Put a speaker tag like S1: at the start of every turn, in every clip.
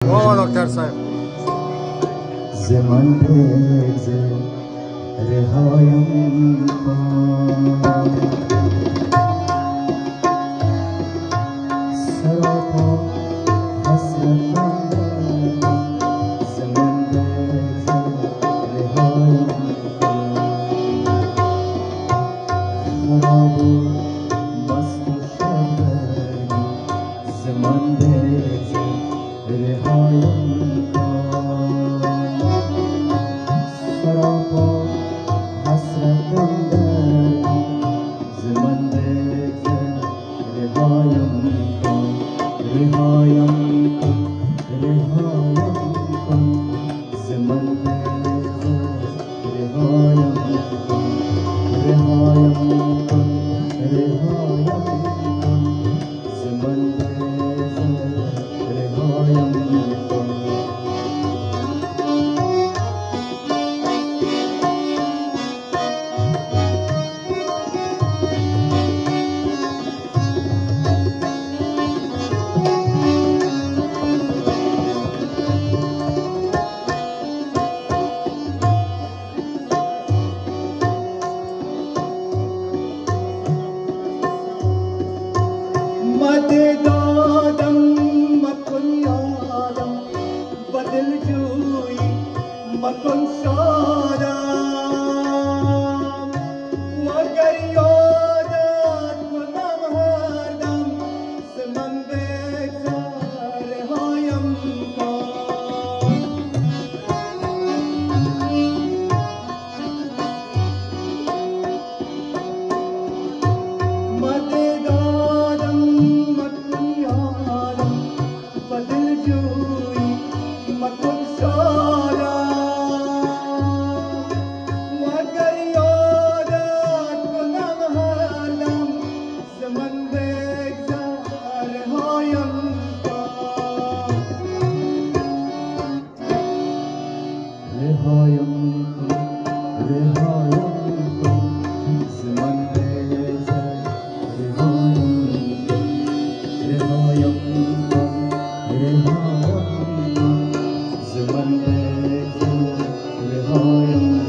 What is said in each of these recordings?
S1: بابا دکتر صاحب
S2: زمان بگذر رهایم کن سراپا حسرتم زمان بگذر رهایم کن خراب و مست و شب زمان بگذر رهایم کن سراپا حسرتم زمان بگذر رهایم کن رهایم کن رهایم کن زمان بگذر رهایم کن رهایم کن رهایم کن زمان بگذر رهایم کن مده دادم مکن یادم بدل جویی مکن شادم وگر یادت کنم هر دم ز من بگذر رهایم کن مده دادم بدل جویی مکن شادم وگر یادت کنم هر دم ز من بگذر رهایم کن رهایم کن رهایم کن ز من بگذر رهایم کن رهایم کن رهایم کن ز من بگذر رهایم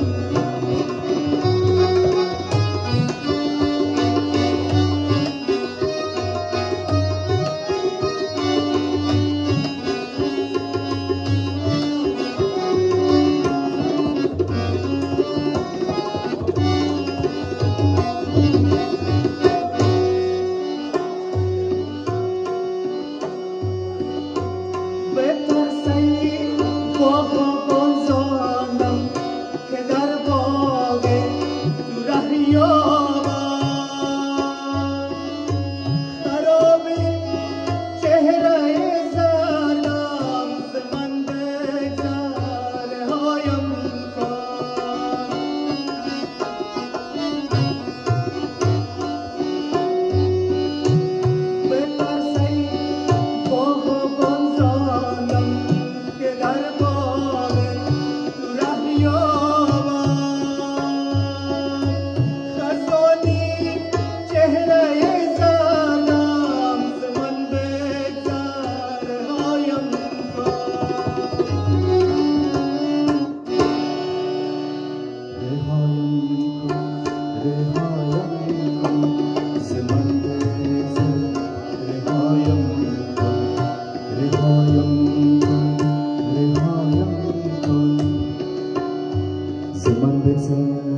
S2: زمان بگذر